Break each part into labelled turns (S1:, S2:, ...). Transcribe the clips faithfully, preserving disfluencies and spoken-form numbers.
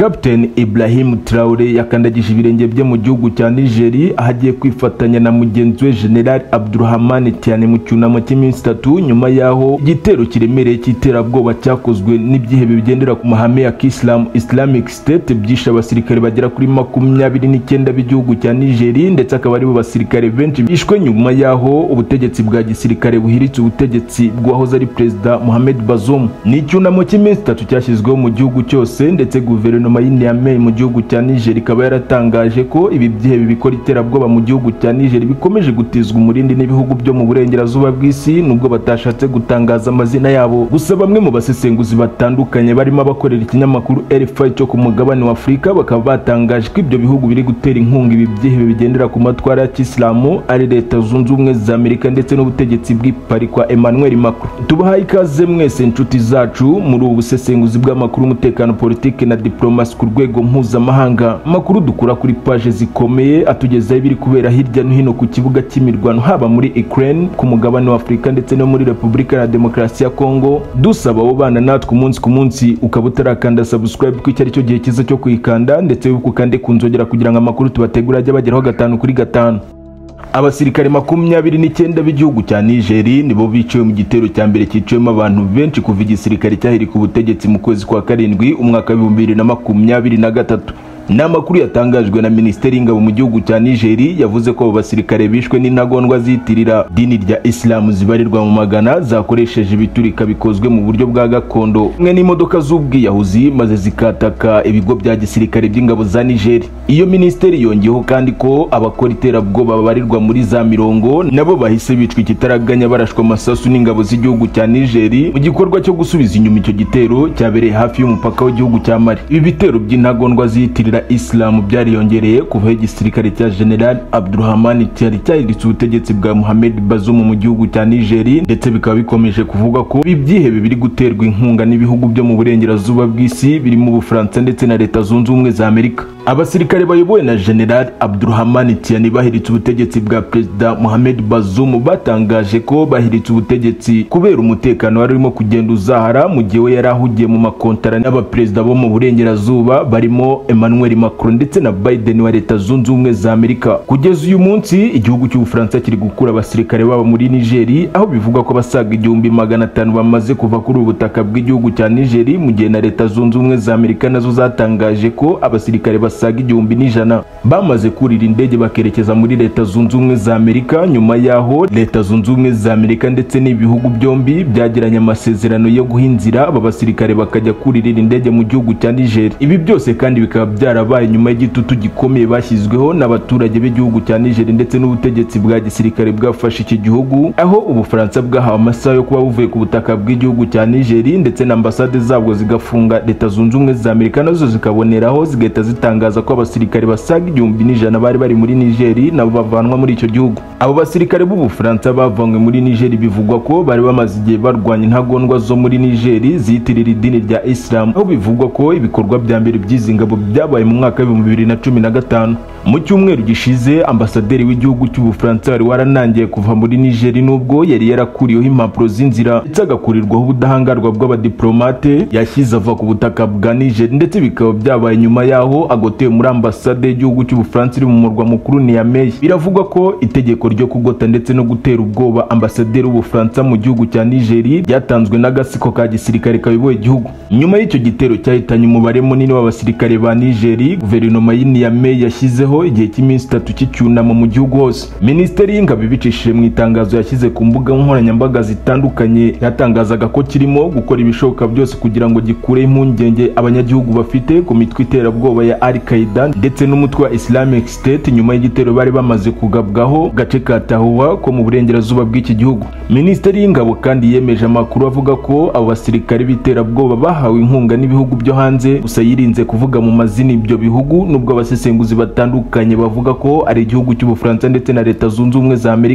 S1: Captain Ibrahim Traoré yakandagije ibirenge bye mu gihugu cya Nigeria ahagiye kwifatanya na mugenzi we General Abdurrahman Tiani mu cyunamo cy'iminsi itatu nyuma yaho igitero kiremereye cy'iterabwoba cyakozwe n'ibyihebe bigendera ku mahame ya Islam Islamic State byishe abasirikare bagera kuri makumyabiri n'icyenda b'igihugu cya Nigeria ndetse akaba ari bo basirikare benshi bishwe nyuma yaho ubutegetsi bwa gisirikare buhiritse ubutegetsi bwahoze ari Perezida Mohamed Bazoum. Ni icyunamo cy'iminsi itatu cyashyizweho mu gihugu cyose ndetse guverinoma y'Niamey mu gihugu cya Nigeria ikaba yaratangaje ko ibi byihebe bikora iterabwoba mu gihugu cya Nigeria bikomeje gutizwa umurindi n'ibihugu byo mu burengerazuba bw'isi nubwo batashatse gutangaza amazina yabo. Gusa bamwe mu basesenguzi batandukanye barimo abakorera ikinyamakuru R F I cyo ku mugabane wa Afurika bakaba batangaje ko ibyo bihugu biri gutera inkunga ibi byihebe bigendera ku matwara ya Kisilamu ari Leta Zunze Ubumwe za Amerika ndetse n'ubutegetsi bw'ipari kwa Emmanuel Macron. Tubahaye ikaze mwese inshuti zacu muri ubu busesenguzi bw'amakuru, umutekano, politike na diplomasi ku rwego mpuzamahanga. Amakuru dukura kuri page zikomeye atugezaho ibiri kubera hirya no hino ku kibuga cy'imirwano haba muri Ukraine, ku mugabane wa Afurika ndetse no muri Repubulika ya Demokarasi ya Kongo. Dusaba abo bana natwe umunsi ku munsi ukaba utarakanda subscribe ko icyo ari cyo gihe cyiza cyo kuyikanda ndetse ukande kunzogera kugira ngo amakuru tubategura ajye bageraho gatanu kuri gatanu. Abasirikare makumyabiri n'icyenda b'igihugu cya Nigeria nibo biciwe mu gitero cya mbere cyiciyemo abantu benshi kuva igisirikare cyahirika ubutegetsi mu kwezi kwa karindwi umwaka w'ibihumbi bibiri na makumyabiri na gatatu. Ni amakuru yatangajwe na Minisiteri y'Ingabo mu gihugu cya Nigeria yavuze ko abo basirikare bishwe n'intagondwa zitirira dini rya Islam zibarirwa mu magana zakoresheje ibiturika bikozwe mu buryo bwa gakondo mwe n'imodoka z'ubwiyahuzi maze zikataka ibigo bya gisirikare by'ingabo za Nigeria. Iyo minisiteri yongeyeho kandi ko abakora iterabwoba babarirwa muri za mirongo nabo bahise bicwa ikitaraganya barashwa amasasu n'ingabo z'igihugu cya Nigeria mu gikorwa cyo gusubiza inyuma icyo gitero cyabereye hafi y'umupaka w'igihugu cya Mali. Ibi bitero by'intagondwa zitirira Islam byariyongereye kuva igisirikare cya General Abdurrahman Tiani cyahiritse ubutegetsi bwa Mohamed Bazoum mu gihugu cya Nigeria ndetse bikaba bikomeje kuvuga ko ibi byihebe biri guterwa inkunga n'ibihugu byo mu burengerazuba bw'isi birimo Ubufaransa ndetse na Leta Zunze Ubumwe za Amerika. Abasirikare bayobowe na General Abdurrahman Tiani bahiritse ubutegetsi bwa Perezida Mohamed Bazoum batangaje ko bahiritse ubutegetsi kubera umutekano wari urimo kugenda uzahara mu gihe we yari ahugiye mu makontara n'abaperezida bo mu burengerazuba barimo Emmanuel Macron ndetse na Biden wa Leta Zunze Ubumwe za Amerika. Kugeza uyu munsi igihugu cy'Ubufaransa kiri gukura abasirikare babo muri Nigeria aho bivuga ko basaga igihumbi magana atanu bamaze kuva kuri ubutaka bw'igihugu cya Nigeria mu gihe na Leta Zunze Ubumwe za Amerika nazo zatangaje ko abasirikare basaga igihumbi n'ijana bamaze kurira indege bakerekeza muri Leta Zunze Ubumwe za Amerika nyuma yaho Leta Zunze Ubumwe za Amerika ndetse n'ibihugu byombi byagiranye amasezerano yo guhinzira aba basirikare bakajya kuririra indege mu gihugu cya Nigeria. Ibi byose kandi bikaba byarabaye nyuma y'igitutu gikomeye bashyizweho n'abaturage b'igihugu cya Nigeria ndetse n'ubutegetsi bwa gisirikare bwafashe iki gihugu, aho Ubufaransa bwahawe amasaha yo kuba buvuye ku butaka bw'igihugu cya Nigeria ndetse na ambasade zabwo zigafunga. Leta Zunze Ubumwe za Amerika nazo zikaboneraho zigahita zitangaza ko abasirikare basaga igihumbi n'ijana bari bari muri Nigeria nabo bavanwa muri icyo gihugu. Abo basirikare b'Ubufaransa bavanywe muri Nigeria bivugwa ko bari bamaze igihe barwanya intagondwa zo muri Nigeria zitirira idini rya Islam, aho bivugwa ko ibikorwa bya mbere by'izi ngabo byabaye mu mwaka w'ibihumbi bibiri na cumi na gatanu. Mu cyumweru gishize ambasaderi w'igihugu cy'Ubufaransa wari waranangiye kuva muri Nigeria nubwo yari yarakuriyeho impapuro z'inzira ndetse agakurirwaho ubudahangarwa bw'abadiplomate yashyize ava ku butaka bwa Nigeria ndetse bikaba byabaye nyuma yaho agotewe muri ambasade y'igihugu cy'Ubufaransa iri mu murwa mukuru Niamey. Biravugwa ko itegeko ryo kugota ndetse no gutera ubwoba ambasaderi w'Ubufaransa mu gihugu cya Nigeria ryatanzwe n'agasiko ka gisirikare kayoboye igihugu. Nyuma y'icyo gitero cyahitanye umubare munini w'abasirikare ba Nigeria, guverinoma y'Niamey yashyizeho igihe cy'iminsi itatu cy'icyunamo mu gihugu hose. Minisiteri y'Ingabo ibicishije mu itangazo yashyize ku mbuga nkoranyambaga zitandukanye yatangazaga ko kirimo gukora ibishoboka byose kugira ngo gikure impungenge abanyagihugu bafite ku mitwe iterabwoba ya Al-Qaeda ndetse n'umutwe wa Islamic State nyuma y'igitero bari bamaze kugabwaho gace ka Tahoua ko mu burengerazuba bw'iki gihugu. Minisiteri y'Ingabo kandi yemeje amakuru avuga ko abo basirikare b'iterabwoba bahawe inkunga n'ibihugu byo hanze, gusa yirinze kuvuga mu mazina ibyo bihugu nubwo abasesenguzi batandukanye bavuga ko ari igihugu cy'Ubufaransa ndetse na Leta Zunze Ubumwe za Amerika.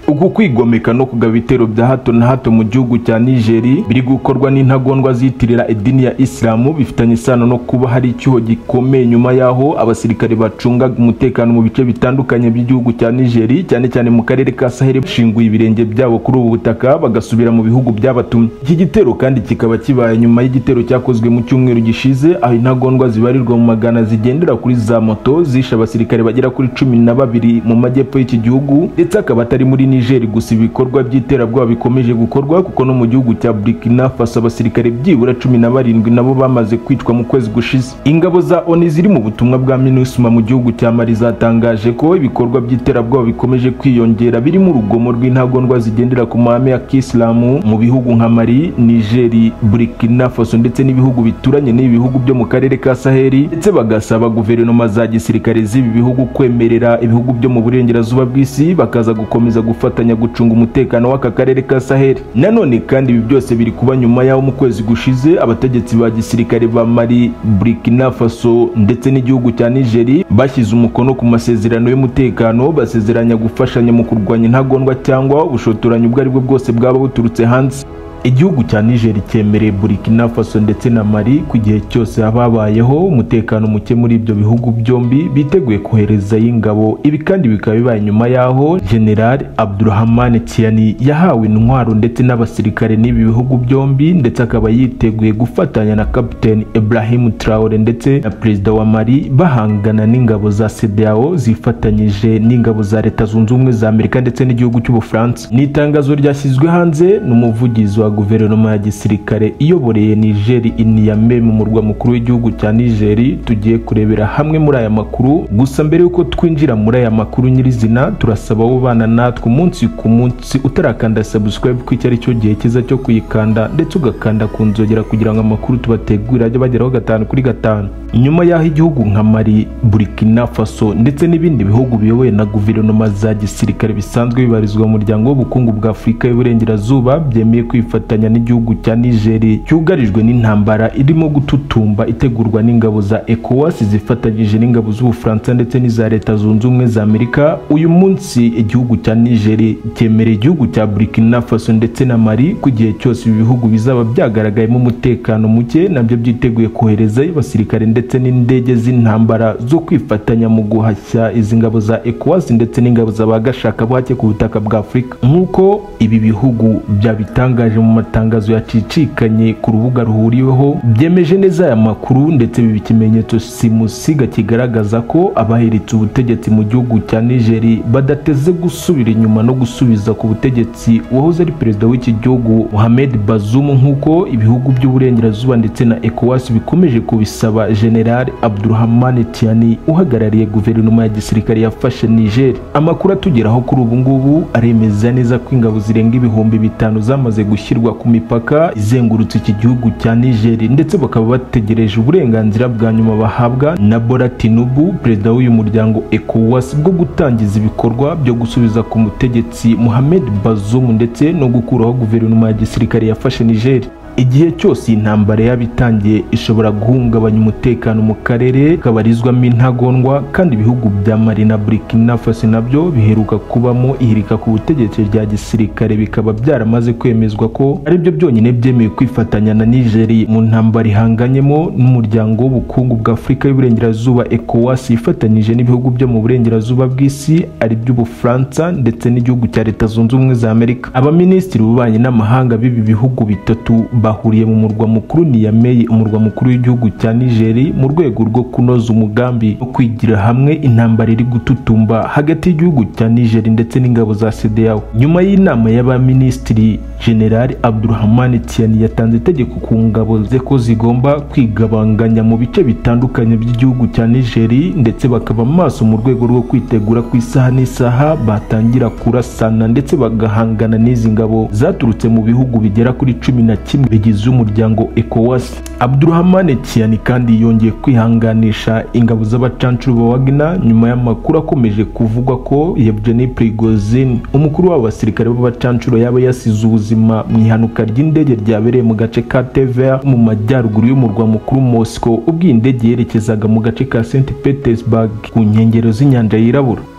S1: uku kwigomeka no kugaba ibitero bya hato na hato mu gihugu cya Niger biri gukorwa n'intagondwa zitirira idini ya Islamu bifitanye isano no kuba hari icyuho gikomeye nyuma yaho abasirikare bacunga umutekano mu bice bitandukanye by'igihugu cya Niger cyane cyane mu karere ka Sahel bashinguye ibirenge byabo kuri ubu butaka bagasubira mu bihugu byabatumye. Iki gitero kandi kikaba kibaye nyuma y'igitero cyakozwe mu cyumweru gishize aho intagondwa zibarirwa mu magana zigendera kuri za moto zisha abasirikare bagera kuri cumi na babiri mu majyepfo y'iki gihugu, ndetse akaba atari muri Niger gusa ibikorwa by'iterabwoba bikomeje gukorwa kuko no mu gihugu cya Burkina Faso abasirikare byibura cumi na barindwi nabo bamaze kwicwa mu kwezi gushize. Ingabo za O N U ziri mu butumwa bwa MINUSMA mu gihugu cya Mali zatangaje ko ibikorwa by'iterabwoba bikomeje kwiyongera birimo urugomo rw'intagondwa zigendera ku mahame ya Kisilamu mu bihugu nka Mali, Niger, Burkina Faso ndetse n'ibihugu bituranye n'ibi bihugu byo mu karere ka Sahel, ndetse bagasaba guverinoma za gisirikare z'ibi bihugu kwemerera ibihugu byo mu burengerazuba bw'isi bakaza gukomeza gufatanya gucunga umutekano w'aka karere ka Sahel. Nanone kandi ibi byose biri kuba nyuma yaho mu kwezi gushize abategetsi ba gisirikare ba Mali, Burkina Faso ndetse n'igihugu cya Niger bashyize umukono ku masezerano y'umutekano basezeranya gufashanya mu kurwanya intagondwa cyangwa ubushotoranyi ubwo aribwo bwose bwaba buturutse hanze. Igihugu cya Niger cyemereye Burkina Faso ndetse na Mali ku gihe cyose hababayeho umutekano muke muri ibyo bihugu byombi biteguye kohereza y'ingabo. Ibi kandi bikaba bibaye nyuma yaho General Abdurrahman Tiani yahawe intwaro ndetse n'abasirikare n'ibi bihugu byombi, ndetse akaba yiteguye gufatanya na Captain Ibrahim Traoré ndetse na Perezida wa Mali bahangana n'ingabo za C E D E A O zifatanyije n'ingabo za Leta Zunze Ubumwe za Amerika ndetse n'igihugu cy'Ubufaransa. Ni itangazo ryashyizwe hanze n'umuvugizi wa guverinoma ya gisirikare iyoboreye Niger i Niamey mu murwa mukuru w'igihugu cya Niger. Tugiye kurebera hamwe muri aya makuru, gusa mbere yuko twinjira muri aya makuru nyirizina turasaba abo bana natwe umunsi ku munsi utarakanda subscribe ku cyari cyo gihe kiza cyo kuyikanda ndetse ugakanda ku nzogera kugira ngo amakuru tubategurira ajye bageraho gatanu kuri gatanu. Nyuma yaho igihugu nka Mali, Burkina Faso ndetse n'ibindi bihugu biyobowe na guverinoma za gisirikare bisanzwe bibarizwa mu muryango w'ubukungu bwa Afurika y'Uburengerazuba byemeye kwifatanya n'igihugu cya Niger cyugarijwe n'intambara irimo gututumba itegurwa n'ingabo za ECOWAS zifatanyije n'ingabo z'Ubufaransa ndetse n'iza Leta Zunze Ubumwe za Amerika, uyu munsi igihugu cya Niger cyemereye igihugu cya Burkina Faso ndetse na Mali ku gihe cyose ibi bihugu bizaba byagaragayemo umutekano muke nabyo byiteguye kohereza abasirikare ndetse n'indege z'intambara zo kwifatanya mu guhashya izi ngabo za ECOWAS ndetse n'ingabo z'abagashaka buhake ku butaka bwa Afurika. Nk'uko ibi bihugu byabitangaje mu matangazo yacicikanye ku rubuga ruhuriweho byemeje neza aya makuru, ndetse biba ikimenyetso simusiga kigaragaza ko abahiritse ubutegetsi mu gihugu cya Niger badateze gusubira inyuma no gusubiza ku butegetsi uwahoze ari perezida w'iki gihugu Mohamed Bazoum, nk'uko ibihugu by'uburengerazuba ndetse na ECOWAS bikomeje kubisaba General Abdurrahman Tiani uhagarariye guverinoma ya gisirikare yafashe Niger. Amakuru atugeraho kuri ubu ngubu aremeza neza ko ingabo zirenga ibihumbi bitanu zamaze gushyirwa ku mipaka izengurutse iki gihugu cya Niger, ndetse bakaba bategereje uburenganzira bwa nyuma bahabwa na Bola Tinubu, perezida w'uyu muryango ECOWAS, bwo gutangiza ibikorwa byo gusubiza ku mutegetsi Mohamed Bazoum ndetse no gukuraho guverinoma ya gisirikare yafashe Niger. Igihe cyose intambara yabitangiye ishobora guhungabanya umutekano mu karere kabarizwamo intagondwa, kandi ibihugu bya Mali na Burkina Faso nabyo biheruka kubamo ihirika ku butegetsi rya gisirikare bikaba byaramaze kwemezwa ko ari byo byonyine byemeye kwifatanya na Niger mu ntambara ihanganyemo n'umuryango w'ubukungu bwa Afurika y'Uburengerazuba ECOWAS ifatanyije n'ibihugu byo mu burengerazuba bw'isi ari by'Ubufaransa ndetse n'igihugu cya Leta Zunze Ubumwe za Amerika. Abaminisitiri b'ububanyi n'amahanga b'ibi bihugu bitatu bahuriye mu murwa mukuru Niamey, umurwa mukuru w'igihugu cya Niger, mu rwego rwo kunoza umugambi wo kwigira hamwe intambara iri gututumba hagati y'igihugu cya Niger ndetse n'ingabo za C E D E A O. Nyuma y'inama y'abaminisitiri, General Abdurrahman Tiani yatanze itegeko ku ngabo ze ko zigomba kwigabanganya mu bice bitandukanye by'igihugu cya Niger, ndetse bakaba maso mu rwego rwo kwitegura ku isaha n'isaha batangira kurasana ndetse bagahangana n'izi ngabo zaturutse mu bihugu bigera kuri cumi na kimwe bigize umuryango ECOWAS. Abdurrahman Tiani kandi yongeye kwihanganisha ingabo z'abacancuro ba Wagner nyuma y'amakuru akomeje kuvugwa ko Yevgeny Prigozhin, umukuru w'abasirikare b'abacancuro, yaba yasize ubuzima mu ihanuka ry'indege ryabereye mu gace ka Tver mu majyaruguru y'umurwa mukuru Moscow ubwo indege yerekezaga mu gace ka Saint Petersburg ku nkengero z'inyanja yirabura.